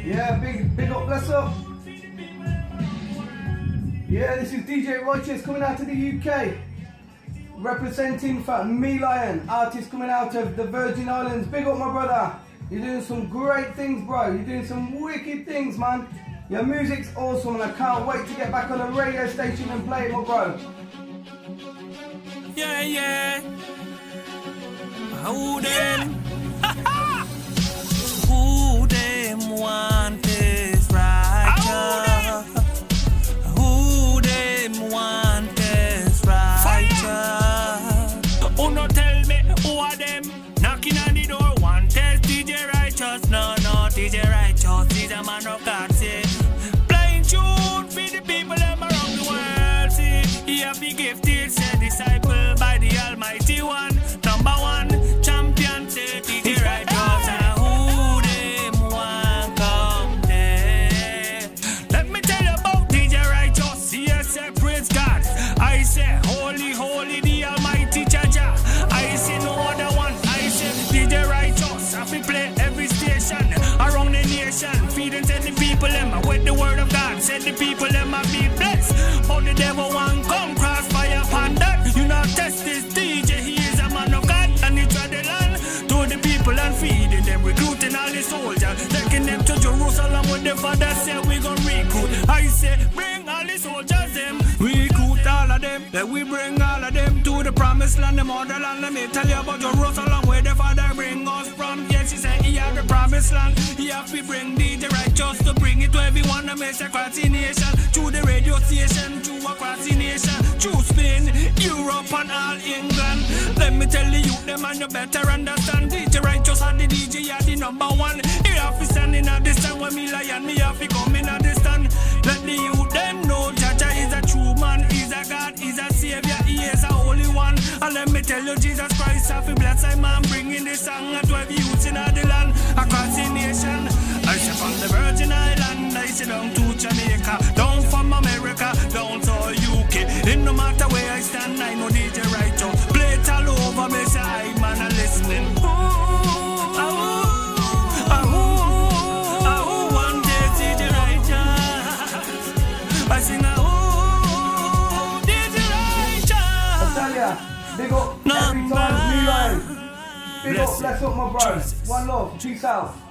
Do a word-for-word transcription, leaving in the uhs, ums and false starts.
Yeah, big, big up, bless up. Yeah, this is D J Righteous coming out of the U K. Representing for Me Lion, artist coming out of the Virgin Islands. Big up, my brother. You're doing some great things, bro. You're doing some wicked things, man. Your music's awesome and I can't wait to get back on a radio station and play it, my bro. Yeah, yeah. Who them? Who them want is righteous? Who them want is righteous? Who no tell me who are them? Knocking on the door, one test D J Righteous. No, no, D J Righteous, he's a man of God, say. Playing tune for the people them around the world, see. He have the gifted, said disciple by the Almighty One. Number one, champion, say D J Righteous. And who them want come there? Let me tell you about D J Righteous, he said praise God. I say, holy, holy, the Almighty Jaja. I say no other one, I say D J Righteous. I fi play every station around the nation, feed and send the people them with the word of God. Send the people them a be blessed. But the devil want come cross fire upon that. You not test this D J, he is a man of God, and he tried the land to the people and feeding them, recruiting all the soldiers, taking them to Jerusalem with the father said we gon' recruit. I say bring all the soldiers them, recruit all of them, then we bring all of them to the promised land, the motherland. Let me tell you about Jerusalem where the father bring us from. Yes, he said he had the promised land. He have to bring D J Righteous to bring it to everyone that makes across the nation, through the radio station, through across the nation, through Spain, Europe and all England. Let me tell the youth them and you better understand. D J Righteous and the D J are the number one. He have to stand in at this time when me lion, me have to come in at this stand. Let the youth them know Jaja is a true man, he's a God, he's a savior, he is a holy one. And let me tell you Jesus Christ have to bless him man, bringing this song to every youth in the land, across the nation. I say from the Virgin Island, I say down to Jamaica, down from America, down to U K. In no matter where I stand, I know D J Righteous. Play it all over, me say I man a listening. Ooh, ah, ooh, ah, ooh, one day D J Righteous. I sing a ooh, D J Righteous. I tell ya, big up every time, Me Lion. Big up, bless up, my bro. One love, peace out.